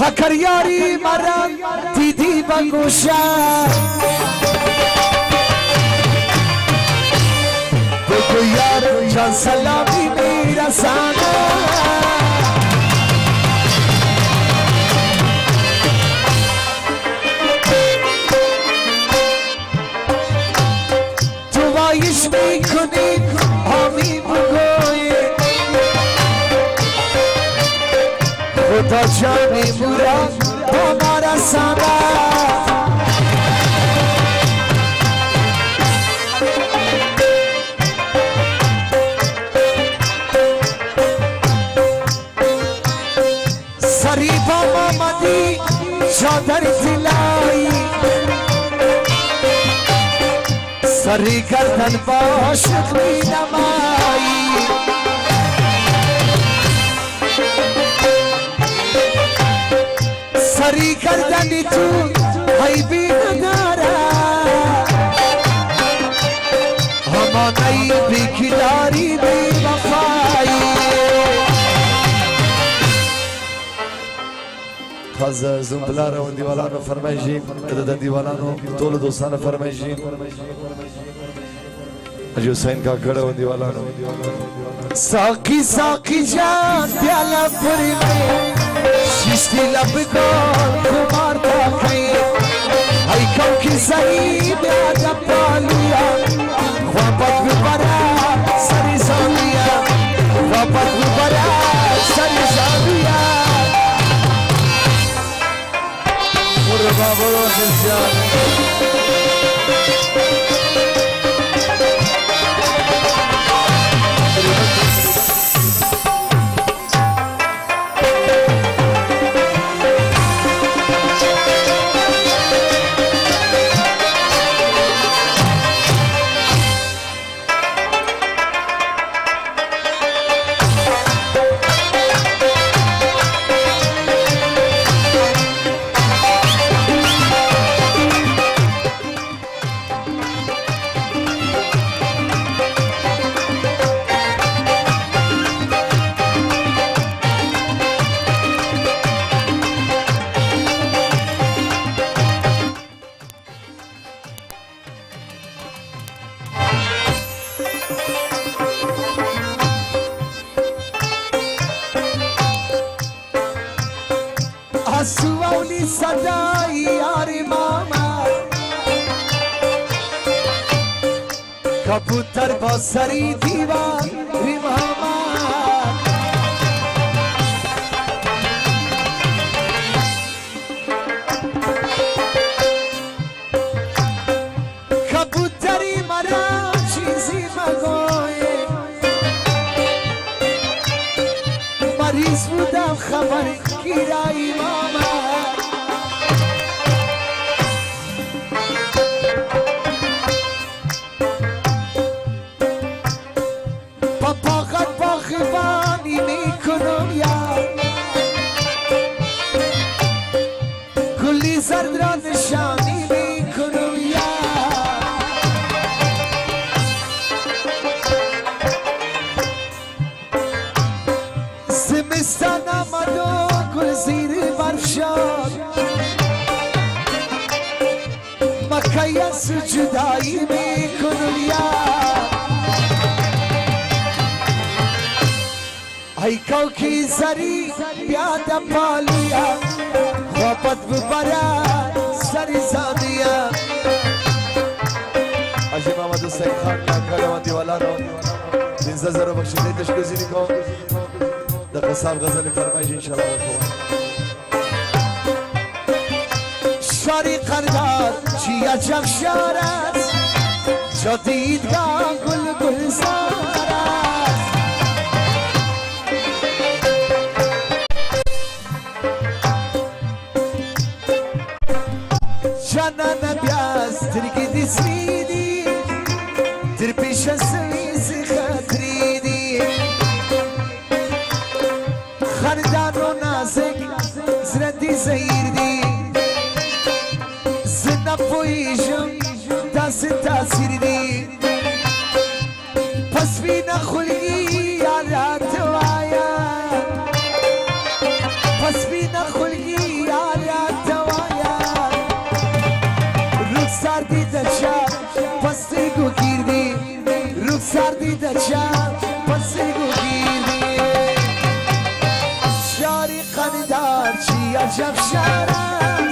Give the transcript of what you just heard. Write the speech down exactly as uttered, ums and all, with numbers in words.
هکر یاری مرا دیدی بگوشم بگو یار جان سلامی میرسانم تو وایش میکنی آمی بگوی خدا جانی مراد با ما رساند سری با مامدی چادر طلایی سری گردن با عاشق می نمایی سری گردنی تو حیبی نداره همانهی بی کداری بی وفایی خاص زنبلار و دیوالانو فرمایشیم عدد دیوالانو طول دوستانو فرمایشیم حاجی حسین کا کڑا و دیوالانو ساقی ساقی جان پیالا پوری میں شیشتی لب کن کمار تاکی ای کم کی سری بیادا پالیا خوابت ببرا سری زانیا خوابت ببرا سری زانیا مرحبا برو جنسیان سوالی صدای یاری ماما کبوتر با سری دیوار ری ماما کبوتری مرا چیزی مگوی مریض بودم خبر گیرایی ماما پاپا خد با خیبانی میکنم یا کلی زرد را نشانی میکنم یا زمستان آمد و گل زیر برشاد مکه از جدایی میکنم یا ای کوکی زری بیادا پالیا خوابت ببرا سری زانیا حاجی محمد حسین خان کا کڑا و دیوالانو پنځه زره بخښنې تشکرزی کوم د قصاب غزل فرمایش ان شاء الله شاری قردار چی عجب شار است جا دیدگاه گل گلزار است جانان بیاز ترکی دیسمیدی تر پیش سویزی خطریدی خردان و نازک زردی زیردی نپویشم دست تاثیر دی پس بی نخلگی یارات وایا پس بی نخلگی دیده چند پس گیری شاری قندار چی عجب شهر